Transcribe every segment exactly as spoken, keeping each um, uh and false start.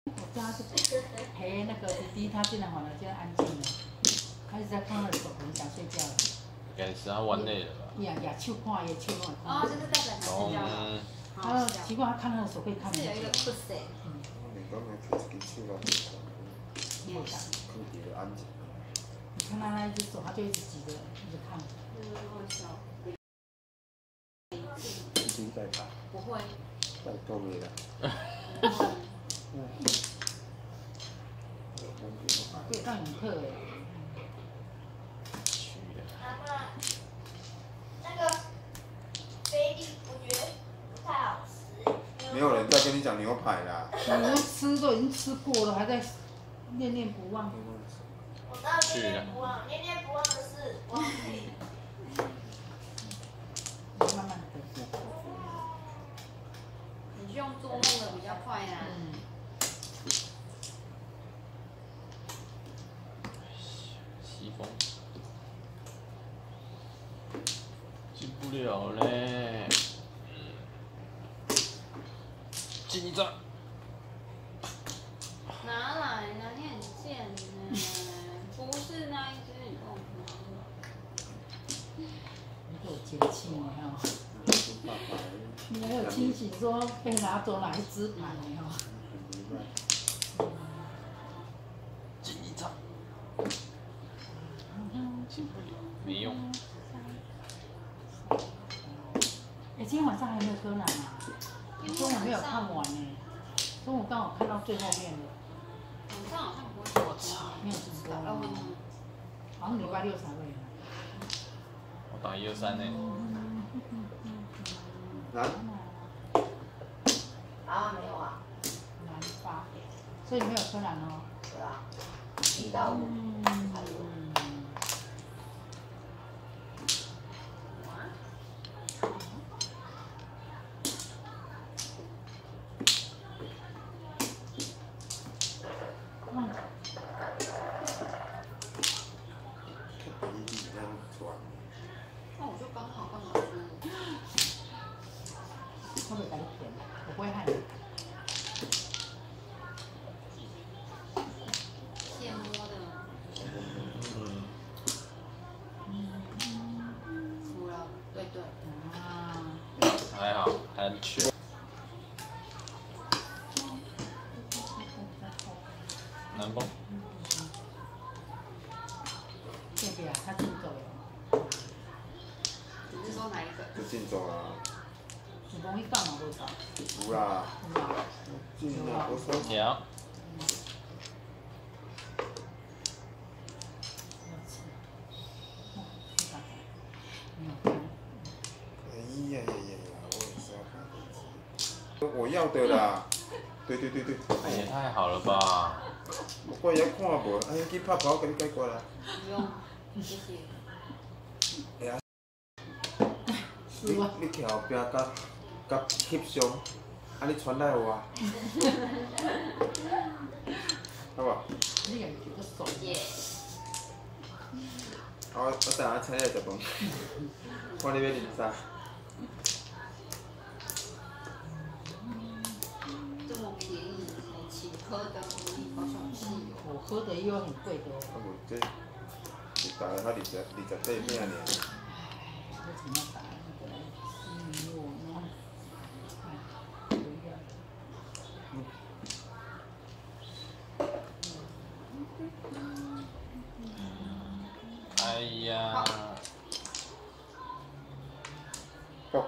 我叫他去陪那个弟弟，他进来好了，现在安静了。他一直在看他的手，可能想睡觉了。 应该是他玩累了吧？ 呀呀，手看也手乱。 哦，就是代表想睡觉了。 他奇怪，他看他的手可以看很久。 是有一个 push。 嗯。 你讲的其实手乱， 没有感。 空气的安静。 你看他那一只手，他就一直急着一直看。 嗯，好笑。 已经在打。 不会。 在够味了。 可以上泳课哎。 去的。 那个菲力，我觉得不太好吃。 没有人在跟你讲牛排啦。 你们吃都已经吃过了，还在念念不忘。 我当然念念不忘，念念不忘的是忘记。 慢慢的。 你用做梦的比较快啦。 嗯。 西风。进不了嘞。进一张。 拿来了，你很贱呢。不是那一只，你跟我你给我节气你哈。你没有清醒说被拿走哪一只盘你哈。 进一张。进不了，没用。 哎，今天晚上还有没有柯南啊？中午没有看完呢，中午刚好看到最后面了。 晚上好像不会。 我操！ 没有直播。好像礼拜六才会。 我打一二三呢。 南。 啊，没有啊。 南八，所以没有柯南哦。 对啊。一到五。 那我就刚好干嘛输？ 会不会改甜？我不会害你。 现摸的。输了，对对。 啊。 还好，安全。南风。 这边啊，他进走了。 你是说哪一个？ 就进走啊。 子宫一杠嘛多少？ 有啦。进了多少？ 有。 哎呀呀呀呀！我也是要看电视。我要的啦。对对对对。 也太好了吧！ 我也看无，哎，去拍跑给你解决啦。 不用，谢谢。 哎呀，你你徛后壁甲甲翕相，啊你传来我啊。好无？ 你也有个手。 耶。 我我等下请你来食饭，看你要啉啥。 这么便宜，请喝的而已，好小气哦。 我喝的又很贵的哦。 啊无这，一大个才二十二十块饼尔。 为什么要打那个西米露呢？哎，不要。 哎呀。 够。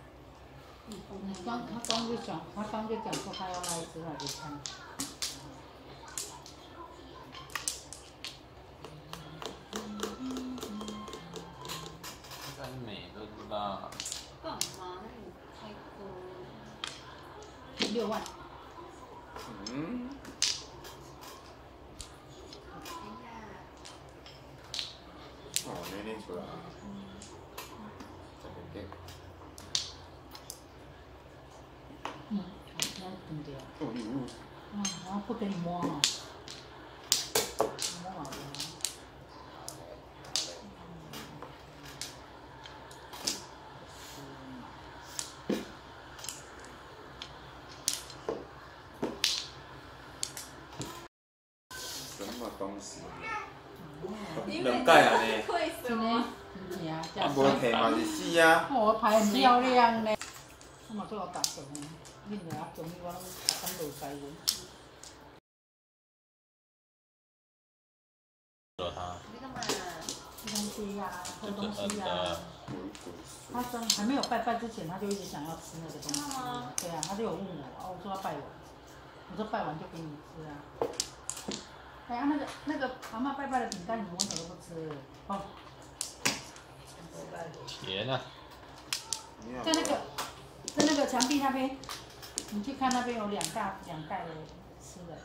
刚他刚就讲，他刚就讲说他要那一只来给看。 应该没了吧？ 干嘛？那你开歌。 六万。 嗯。 哎呀。 哦，没拎出来。这个给。 嗯，好，那丢掉。 哦呦。 啊，然后不给你摸哈。摸好了。 么东西？ 因为两盖啊呢？ 为什真的么？， 真正啊， 啊，无摕嘛是死啊！ 我排很漂亮呢。我嘛做我感动呢，恁俩终于我拢感动在我。 惹他， 你干嘛？ 吃东西呀、喝东西呀、 滚滚他刚还没有拜拜之前，他就一直想要吃那个东西。 真的吗对啊，他就有问我，哦，我说要拜完，我说拜完就给你吃啊。哎呀，那个那个阿嬷拜拜的饼干，你们为什么都不吃？哦， 甜啊！ 在那个在那个墙壁那边，你去看那边有两大两袋的吃的。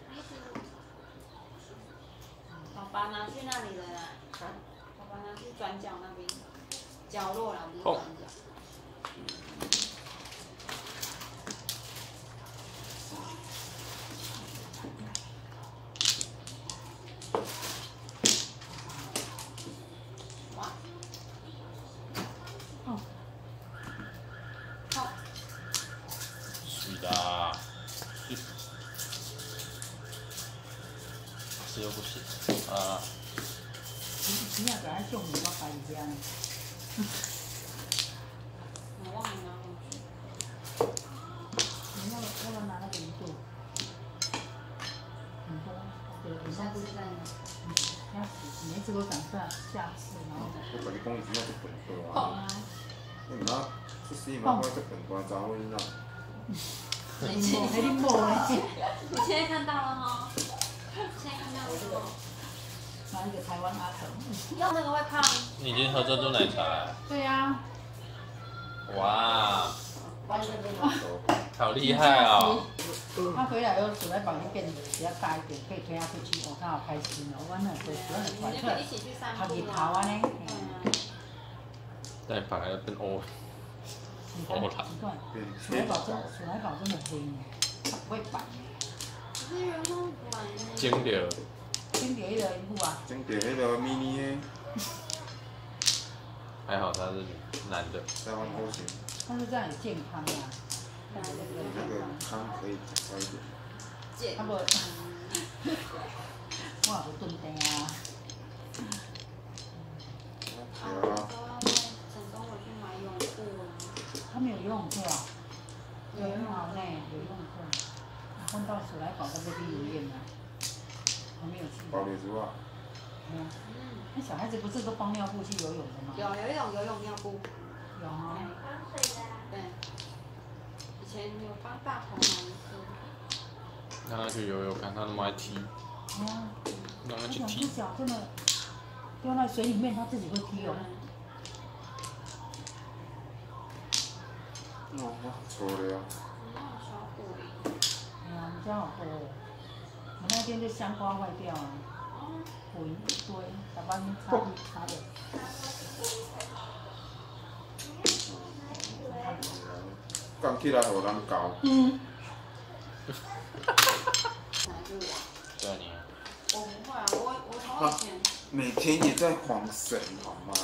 爸爸拿去那里了啦。爸爸拿去转角那边，角落啦，不是转角。哇！ 哦， 好， 是的，是，吃又不行啊！ 你你要给他送你到海里边。 我忘了拿回去。 你那个那个拿那个鱼肚，很多，对，很下多次再拿。 要洗，每一次都想下下次，然后我跟你讲，伊真正足笨蛋好啊！你毋通出世嘛，我足笨蛋查某囡仔。 你现没你摸嘞， 你现在看到了哈？现在看到了吗？ 拿一个台湾阿成。 用那个会胖。 你已经喝珍珠奶茶了？ 对呀。 哇， 完全没有。 好厉害哦！ 他回来又处在房间变比较大一点，可以推他出去，我看好开心了。我那时候喜欢很你出来， 就可以一起去散他步日头啊呢。 但反而变欧你看， 欧塔， 你看，鼠来宝真，鼠来宝真的黑呢，它不会白呢。 可是人工白呢。 经典。 经典的一部啊。 整着迄个 mini 的， 还好他是男的。 台湾好型， 但是这样也健康啊。 那个汤可以少一点。 健他不，我也不炖蛋啊。 啊， 对啊， 想跟我去买泳裤啊。 他们有游泳课啊？有很好呢，有游泳课。碰到鼠来宝在那边游泳啊。还没有去。 包脸书啊， 没有。 嗯。 那小孩子不是都帮尿布去游泳的吗？ 有有一种游泳尿布。 有啊。 对。以前有帮大头买一个。 让他去游泳看，他那么爱踢， 哎呀， 让他去踢那两只。脚真的丢在水里面，它自己会踢哦。 哦，我错了。 那种小虎鱼。 哎呀，我们家好多哦。我那天就香瓜坏掉了，滚一堆，把外面擦一擦的。 讲起来互人教。 嗯。 哪一个我？ 对啊，你。 我不会啊，我我从以前。 每天也在晃神，好吗？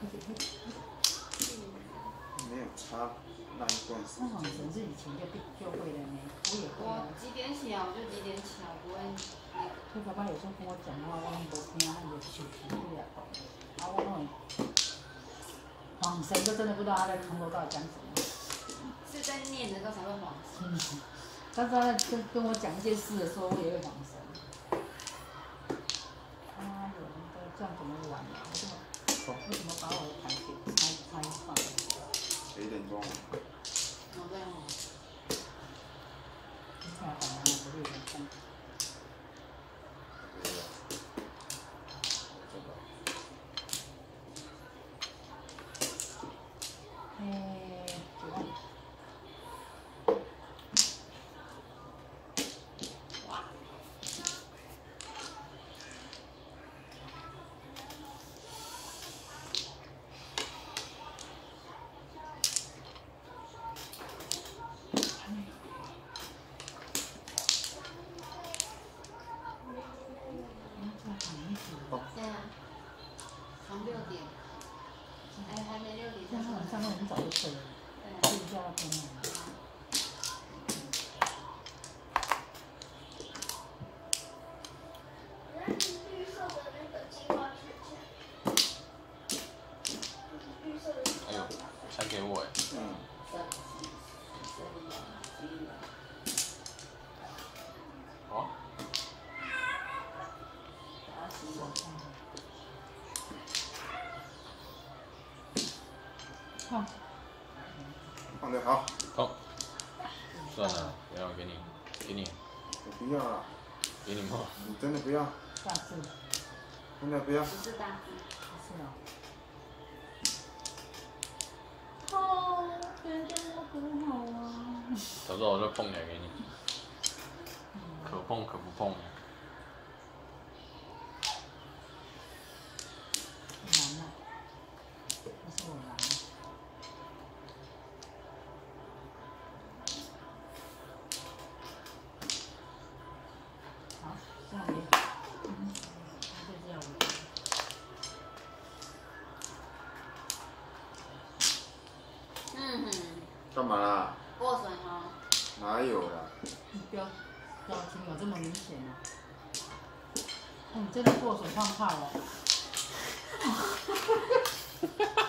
没有差那一段时那种间。 神是以前就就会的呢，我也会啊我。几点起来我就几点起来，不会。 所以爸爸有时候跟我讲话，我拢无听，就手机不了。啊，我那种晃神都真的不知道他在从头到尾讲什么。 是在念的时候才会晃神。 嗯，但是他在跟跟我讲一件事的时候，我也会晃神。啊，有人在这样怎么玩啊？我这么为什么把我的牌给拆拆放？ 几点钟？ 我在晃。 你看把那个不会看。诶，九万。 哇。 放。 放的好。 痛。算了，不要给你，给你。 我不要了。 给你吗？ 你真的不要？ 大字。 真的不要？ 不是大字。 是哦。好，变得我不好啊。 到时候我就碰起来给你。可碰可不碰。 难了，这是我难了。好，这样也，嗯，就这样。 嗯哼。 干嘛啦？ 过水哈。 哪有啦？ 你表表情有这么明显吗？哦，你真的过水放炮了。